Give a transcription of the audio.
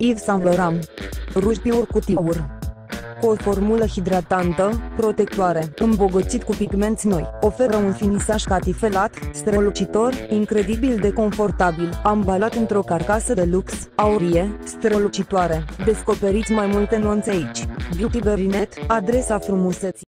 Yves Saint Laurent. Ruj Pure Couture. Cu o formulă hidratantă, protectoare, îmbogățit cu pigmenți noi, oferă un finisaj catifelat, strălucitor, incredibil de confortabil, ambalat într-o carcasă de lux, aurie, strălucitoare. Descoperiți mai multe nuanțe aici. Beauty Berinet, adresa frumuseții.